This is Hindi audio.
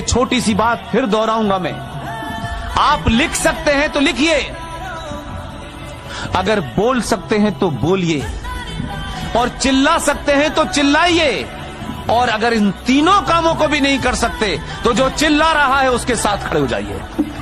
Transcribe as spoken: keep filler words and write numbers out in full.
छोटी सी बात फिर दोहराऊंगा मैं, आप लिख सकते हैं तो लिखिए, अगर बोल सकते हैं तो बोलिए, और चिल्ला सकते हैं तो चिल्लाइए, और अगर इन तीनों कामों को भी नहीं कर सकते तो जो चिल्ला रहा है उसके साथ खड़े हो जाइए।